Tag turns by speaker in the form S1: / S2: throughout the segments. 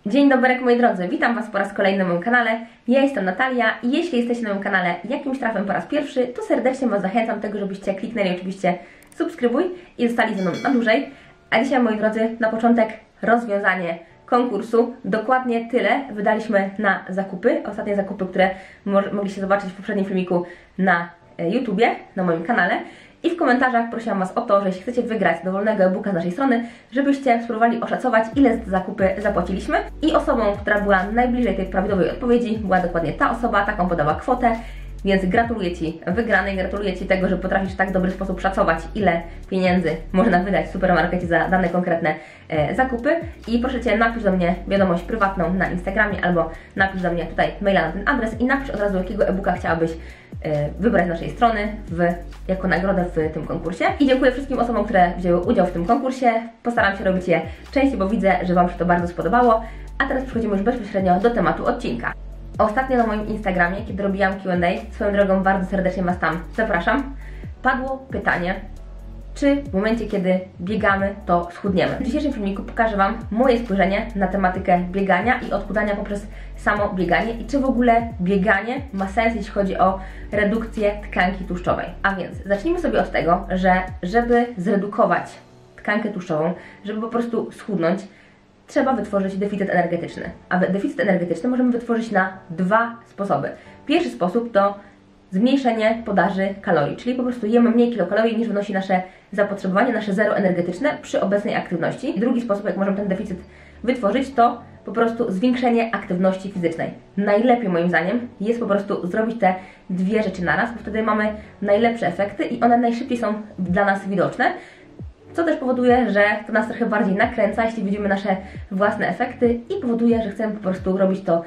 S1: Dzień dobry moi drodzy, witam Was po raz kolejny na moim kanale. Ja jestem Natalia i jeśli jesteście na moim kanale jakimś trafem po raz pierwszy, to serdecznie Was zachęcam do tego, żebyście kliknęli oczywiście subskrybuj i zostali ze mną na dłużej. A dzisiaj moi drodzy, na początek rozwiązanie konkursu. Dokładnie tyle wydaliśmy na zakupy. Ostatnie zakupy, które mogliście zobaczyć w poprzednim filmiku na YouTubie, na moim kanale. I w komentarzach prosiłam Was o to, że jeśli chcecie wygrać dowolnego e-booka z naszej strony, żebyście spróbowali oszacować, ile za zakupy zapłaciliśmy. I osobą, która była najbliżej tej prawidłowej odpowiedzi, była dokładnie ta osoba, taką podała kwotę. Więc gratuluję Ci wygranej, gratuluję Ci tego, że potrafisz w tak dobry sposób szacować, ile pieniędzy można wydać w supermarkecie za dane konkretne zakupy. I proszę Cię, napisz do mnie wiadomość prywatną na Instagramie albo napisz do mnie tutaj maila na ten adres i napisz od razu, jakiego e-booka chciałabyś wybrać z naszej strony jako nagrodę w tym konkursie. I dziękuję wszystkim osobom, które wzięły udział w tym konkursie. Postaram się robić je częściej, bo widzę, że Wam się to bardzo spodobało. A teraz przechodzimy już bezpośrednio do tematu odcinka. Ostatnio na moim Instagramie, kiedy robiłam Q&A, swoją drogą bardzo serdecznie Was tam zapraszam, padło pytanie, czy w momencie, kiedy biegamy, to schudniemy. W dzisiejszym filmiku pokażę Wam moje spojrzenie na tematykę biegania i odchudzania poprzez samo bieganie i czy w ogóle bieganie ma sens, jeśli chodzi o redukcję tkanki tłuszczowej. A więc zacznijmy sobie od tego, że żeby zredukować tkankę tłuszczową, żeby po prostu schudnąć, trzeba wytworzyć deficyt energetyczny. A deficyt energetyczny możemy wytworzyć na dwa sposoby. Pierwszy sposób to zmniejszenie podaży kalorii, czyli po prostu jemy mniej kilokalorii niż wynosi nasze zapotrzebowanie, nasze zero energetyczne przy obecnej aktywności. Drugi sposób, jak możemy ten deficyt wytworzyć, to po prostu zwiększenie aktywności fizycznej. Najlepiej moim zdaniem jest po prostu zrobić te dwie rzeczy naraz, bo wtedy mamy najlepsze efekty i one najszybciej są dla nas widoczne. Co też powoduje, że to nas trochę bardziej nakręca, jeśli widzimy nasze własne efekty i powoduje, że chcemy po prostu robić to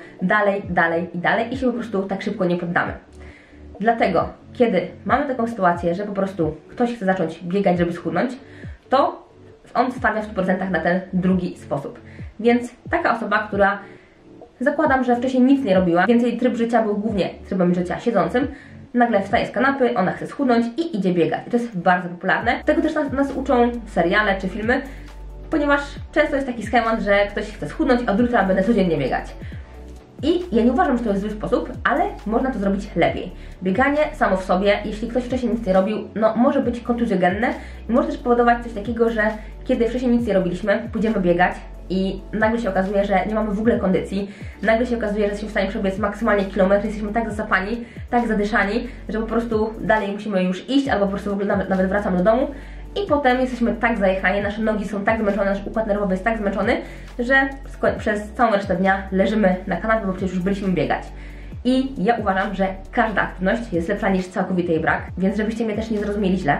S1: dalej i się po prostu tak szybko nie poddamy. Dlatego, kiedy mamy taką sytuację, że po prostu ktoś chce zacząć biegać, żeby schudnąć, to on stawia w 100% na ten drugi sposób. Więc taka osoba, która zakładam, że wcześniej nic nie robiła, więc jej tryb życia był głównie trybem życia siedzącym, nagle wstaje z kanapy, ona chce schudnąć i idzie biegać. I to jest bardzo popularne. Tego też nas uczą seriale czy filmy, ponieważ często jest taki schemat, że ktoś chce schudnąć, a od jutra będę codziennie biegać. I ja nie uważam, że to jest zły sposób, ale można to zrobić lepiej. Bieganie samo w sobie, jeśli ktoś wcześniej nic nie robił, no może być kontuzjogenne i może też powodować coś takiego, że kiedy wcześniej nic nie robiliśmy, pójdziemy biegać i nagle się okazuje, że nie mamy w ogóle kondycji, nagle się okazuje, że jesteśmy w stanie przebiec maksymalnie kilometr, jesteśmy tak zasapani, tak zadyszani, że po prostu dalej musimy już iść albo po prostu w ogóle nawet wracamy do domu. I potem jesteśmy tak zajechani, nasze nogi są tak zmęczone, nasz układ nerwowy jest tak zmęczony, że przez całą resztę dnia leżymy na kanapie, bo przecież już byliśmy biegać. I ja uważam, że każda aktywność jest lepsza niż całkowity jej brak, więc żebyście mnie też nie zrozumieli źle.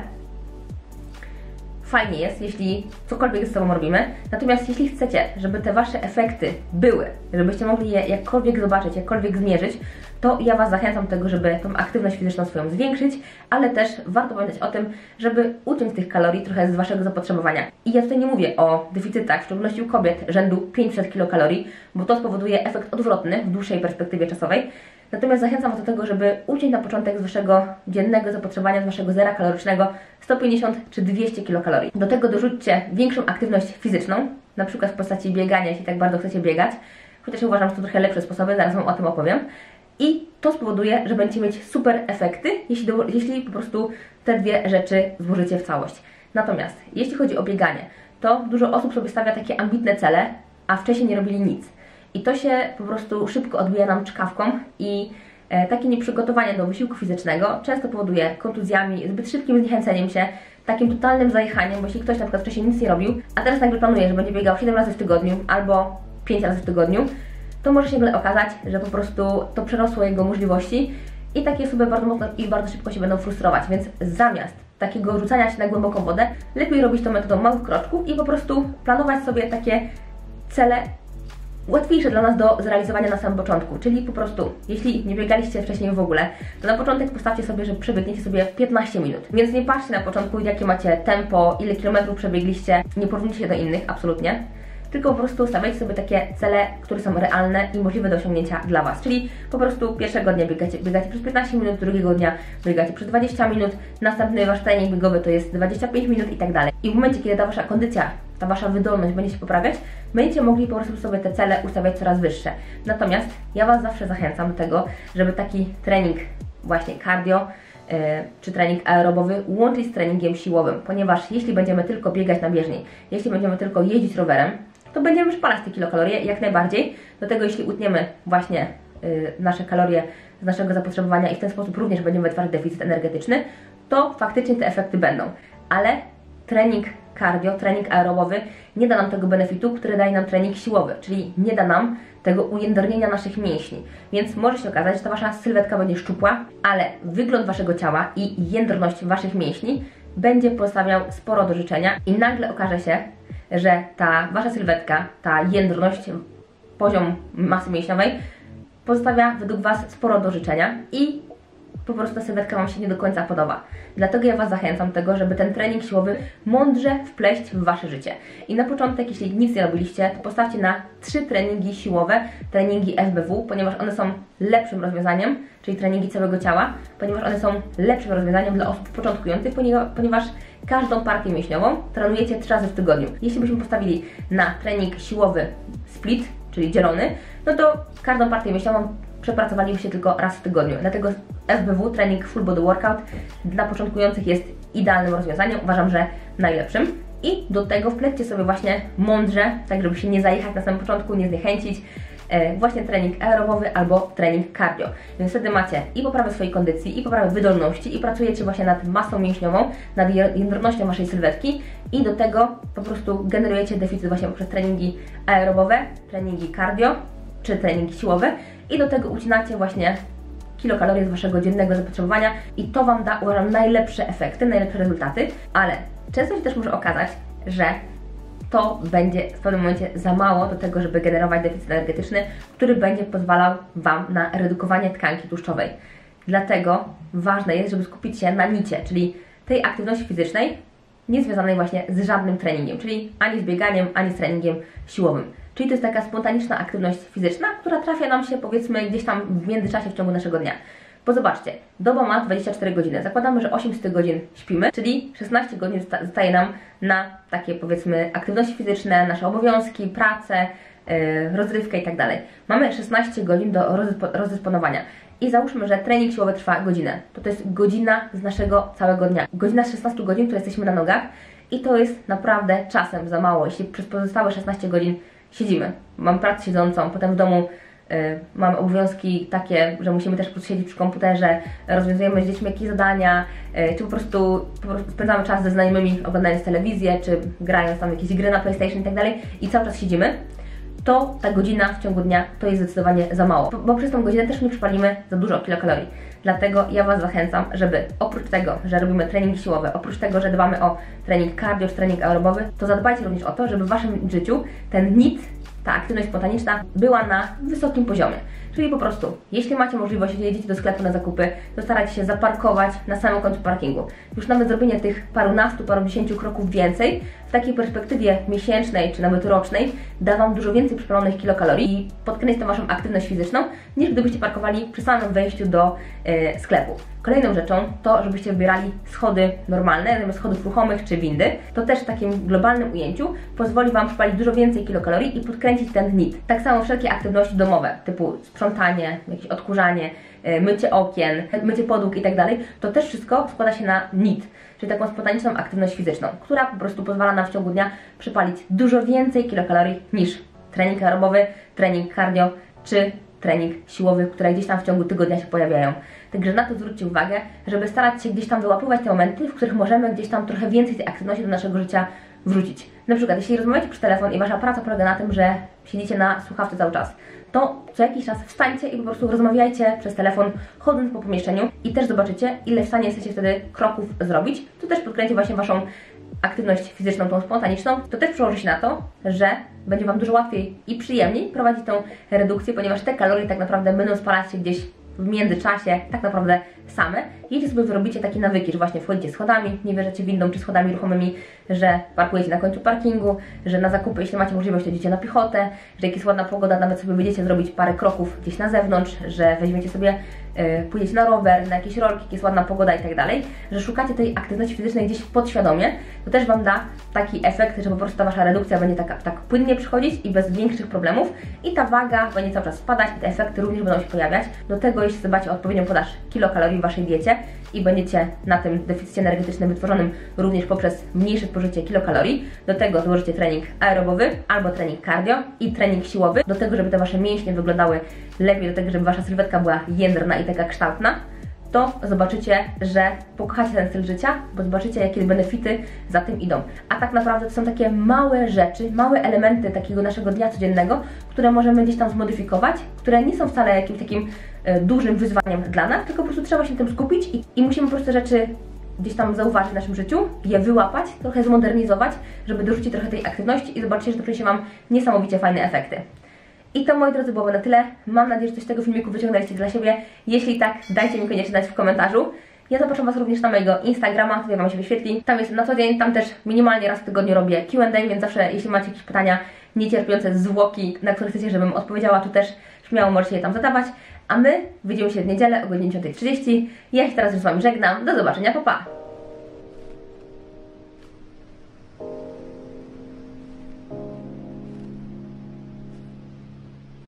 S1: Fajnie jest, jeśli cokolwiek ze sobą robimy, natomiast jeśli chcecie, żeby te Wasze efekty były, żebyście mogli je jakkolwiek zobaczyć, jakkolwiek zmierzyć, to ja Was zachęcam do tego, żeby tą aktywność fizyczną swoją zwiększyć, ale też warto pamiętać o tym, żeby uciąć tych kalorii trochę z Waszego zapotrzebowania. I ja tutaj nie mówię o deficytach, w szczególności u kobiet, rzędu 500 kilokalorii, bo to spowoduje efekt odwrotny w dłuższej perspektywie czasowej. Natomiast zachęcam Was do tego, żeby uciąć na początek z Waszego dziennego zapotrzebowania, z Waszego zera kalorycznego 150 czy 200 kilokalorii. Do tego dorzućcie większą aktywność fizyczną, na przykład w postaci biegania, jeśli tak bardzo chcecie biegać, chociaż uważam, że to trochę lepsze sposoby, zaraz Wam o tym opowiem. I to spowoduje, że będziecie mieć super efekty, jeśli po prostu te dwie rzeczy złożycie w całość. Natomiast jeśli chodzi o bieganie, to dużo osób sobie stawia takie ambitne cele, a wcześniej nie robili nic. I to się po prostu szybko odbija nam czkawką i takie nieprzygotowanie do wysiłku fizycznego często powoduje kontuzjami, zbyt szybkim zniechęceniem się, takim totalnym zajechaniem, bo jeśli ktoś na przykład wcześniej nic nie robił, a teraz nagle planuje, że będzie biegał 7 razy w tygodniu albo 5 razy w tygodniu, to może się nagle okazać, że po prostu to przerosło jego możliwości i takie osoby bardzo mocno i bardzo szybko się będą frustrować, więc zamiast takiego rzucania się na głęboką wodę, lepiej robić to metodą małych kroczków i po prostu planować sobie takie cele łatwiejsze dla nas do zrealizowania na samym początku, czyli po prostu, jeśli nie biegaliście wcześniej w ogóle, to na początek postawcie sobie, że przebiegniecie sobie 15 minut, więc nie patrzcie na początku, jakie macie tempo, ile kilometrów przebiegliście, nie porównujcie się do innych, absolutnie, tylko po prostu stawiajcie sobie takie cele, które są realne i możliwe do osiągnięcia dla Was, czyli po prostu pierwszego dnia biegacie przez 15 minut, drugiego dnia biegacie przez 20 minut, następny Wasz trening biegowy to jest 25 minut i tak dalej. I w momencie, kiedy ta Wasza kondycja ta Wasza wydolność będzie się poprawiać, będziecie mogli po prostu sobie te cele ustawiać coraz wyższe. Natomiast ja Was zawsze zachęcam do tego, żeby taki trening właśnie cardio czy trening aerobowy łączyć z treningiem siłowym, ponieważ jeśli będziemy tylko biegać na bieżni, jeśli będziemy tylko jeździć rowerem, to będziemy spalać te kilokalorie jak najbardziej. Do tego jeśli utniemy właśnie nasze kalorie z naszego zapotrzebowania i w ten sposób również będziemy wytwarzać deficyt energetyczny, to faktycznie te efekty będą. Ale trening cardio, trening aerobowy nie da nam tego benefitu, który daje nam trening siłowy, czyli nie da nam tego ujędrnienia naszych mięśni. Więc może się okazać, że ta Wasza sylwetka będzie szczupła, ale wygląd Waszego ciała i jędrność Waszych mięśni będzie pozostawiał sporo do życzenia i nagle okaże się, że ta Wasza sylwetka, ta jędrność, poziom masy mięśniowej pozostawia według Was sporo do życzenia i po prostu ta sylwetka Wam się nie do końca podoba. Dlatego ja Was zachęcam do tego, żeby ten trening siłowy mądrze wpleść w Wasze życie. I na początek, jeśli nic nie robiliście, to postawcie na 3 treningi siłowe, treningi FBW, ponieważ one są lepszym rozwiązaniem, czyli treningi całego ciała, ponieważ one są lepszym rozwiązaniem dla osób początkujących, ponieważ każdą partię mięśniową trenujecie 3 razy w tygodniu. Jeśli byśmy postawili na trening siłowy split, czyli dzielony, no to każdą partię mięśniową przepracowalibyście tylko raz w tygodniu. Dlatego FBW, trening Full Body Workout, dla początkujących jest idealnym rozwiązaniem, uważam, że najlepszym. I do tego wplećcie sobie właśnie mądrze, tak żeby się nie zajechać na samym początku, nie zniechęcić, właśnie trening aerobowy albo trening cardio. Więc wtedy macie i poprawę swojej kondycji, i poprawę wydolności, i pracujecie właśnie nad masą mięśniową, nad jędrnością Waszej sylwetki i do tego po prostu generujecie deficyt właśnie poprzez treningi aerobowe, treningi cardio czy treningi siłowe i do tego ucinacie właśnie kilokalorie z Waszego dziennego zapotrzebowania i to Wam da, uważam, najlepsze efekty, najlepsze rezultaty, ale często się też może okazać, że to będzie w pewnym momencie za mało do tego, żeby generować deficyt energetyczny, który będzie pozwalał Wam na redukowanie tkanki tłuszczowej. Dlatego ważne jest, żeby skupić się na nicie, czyli tej aktywności fizycznej nie związanej właśnie z żadnym treningiem, czyli ani z bieganiem, ani z treningiem siłowym. Czyli to jest taka spontaniczna aktywność fizyczna, która trafia nam się powiedzmy gdzieś tam w międzyczasie w ciągu naszego dnia. Bo zobaczcie, doba ma 24 godziny. Zakładamy, że 8 z tych godzin śpimy, czyli 16 godzin zostaje nam na takie powiedzmy aktywności fizyczne, nasze obowiązki, pracę, rozrywkę i tak dalej. Mamy 16 godzin do rozdysponowania. I załóżmy, że trening siłowy trwa godzinę. To jest godzina z naszego całego dnia. Godzina z 16 godzin, które jesteśmy na nogach i to jest naprawdę czasem za mało, jeśli przez pozostałe 16 godzin siedzimy. Mam pracę siedzącą, potem w domu mamy obowiązki takie, że musimy też siedzieć przy komputerze, rozwiązujemy z dziećmi jakieś zadania, czy po prostu spędzamy czas ze znajomymi oglądając telewizję, czy grając tam jakieś gry na PlayStation i tak dalej i cały czas siedzimy, to ta godzina w ciągu dnia to jest zdecydowanie za mało, bo przez tą godzinę też nie przypalimy za dużo kilokalorii. Dlatego ja Was zachęcam, żeby oprócz tego, że robimy treningi siłowe, oprócz tego, że dbamy o trening cardio czy trening aerobowy, to zadbajcie również o to, żeby w Waszym życiu ten NEAT, ta aktywność spontaniczna była na wysokim poziomie. Czyli po prostu, jeśli macie możliwość, jedziecie do sklepu na zakupy, to starajcie się zaparkować na samym końcu parkingu. Już nawet zrobienie tych parunastu, parudziesięciu kroków więcej w takiej perspektywie miesięcznej czy nawet rocznej da Wam dużo więcej przypalonych kilokalorii i podkręci tą Waszą aktywność fizyczną, niż gdybyście parkowali przy samym wejściu do sklepu. Kolejną rzeczą to, żebyście wybierali schody normalne, zamiast schodów ruchomych czy windy. To też w takim globalnym ujęciu pozwoli Wam przypalić dużo więcej kilokalorii i podkręcić ten NEAT. Tak samo wszelkie aktywności domowe, typu sprzątanie, jakieś odkurzanie, mycie okien, mycie podłóg i tak dalej, to też wszystko składa się na NEAT, czyli taką spontaniczną aktywność fizyczną, która po prostu pozwala nam w ciągu dnia przypalić dużo więcej kilokalorii niż trening aerobowy, trening cardio czy trening siłowy, które gdzieś tam w ciągu tygodnia się pojawiają. Także na to zwróćcie uwagę, żeby starać się gdzieś tam wyłapywać te momenty, w których możemy gdzieś tam trochę więcej tej aktywności do naszego życia wrzucić. Na przykład, jeśli rozmawiacie przez telefon i Wasza praca polega na tym, że siedzicie na słuchawce cały czas, to co jakiś czas wstańcie i po prostu rozmawiajcie przez telefon, chodząc po pomieszczeniu i też zobaczycie, ile w stanie jesteście wtedy kroków zrobić. To też podkręci właśnie Waszą aktywność fizyczną, tą spontaniczną. To też przełoży się na to, że będzie Wam dużo łatwiej i przyjemniej prowadzić tą redukcję, ponieważ te kalorie tak naprawdę będą spalać się gdzieś w międzyczasie, tak naprawdę same. Jeśli sobie wyrobicie takie nawyki, że właśnie wchodzicie schodami, nie wjeżdżacie windą czy schodami ruchomymi, że parkujecie na końcu parkingu, że na zakupy, jeśli macie możliwość, to idziecie na piechotę, że jak jest ładna pogoda, nawet sobie będziecie zrobić parę kroków gdzieś na zewnątrz, że weźmiecie sobie, pójdziecie na rower, na jakieś rolki, jak jest ładna pogoda i tak dalej, że szukacie tej aktywności fizycznej gdzieś podświadomie, to też Wam da taki efekt, że po prostu ta Wasza redukcja będzie tak płynnie przychodzić i bez większych problemów i ta waga będzie cały czas spadać i te efekty również będą się pojawiać. Do tego, jeśli zadbacie o odpowiednią podaż kilokalorii w Waszej diecie i będziecie na tym deficycie energetycznym wytworzonym również poprzez mniejsze spożycie kilokalorii, do tego dołożycie trening aerobowy albo trening cardio i trening siłowy, do tego, żeby te Wasze mięśnie wyglądały lepiej, do tego, żeby Wasza sylwetka była jędrna i taka kształtna, to zobaczycie, że pokochacie ten styl życia, bo zobaczycie, jakie benefity za tym idą. A tak naprawdę to są takie małe rzeczy, małe elementy takiego naszego dnia codziennego, które możemy gdzieś tam zmodyfikować, które nie są wcale jakimś takim dużym wyzwaniem dla nas, tylko po prostu trzeba się na tym skupić i musimy po prostu rzeczy gdzieś tam zauważyć w naszym życiu, je wyłapać, trochę zmodernizować, żeby dorzucić trochę tej aktywności i zobaczycie, że to przyniesie Wam niesamowicie fajne efekty. I to, moi drodzy, byłoby na tyle. Mam nadzieję, że coś z tego filmiku wyciągnęliście dla siebie. Jeśli tak, dajcie mi koniecznie znać w komentarzu. Ja zapraszam Was również na mojego Instagrama, tutaj Wam się wyświetli. Tam jest na co dzień, tam też minimalnie raz w tygodniu robię Q&A, więc zawsze, jeśli macie jakieś pytania niecierpiące zwłoki, na które chcecie, żebym odpowiedziała, to też śmiało możecie je tam zadawać. A my widzimy się w niedzielę o godzinie 10:30. Ja się teraz już z Wami żegnam. Do zobaczenia, pa pa!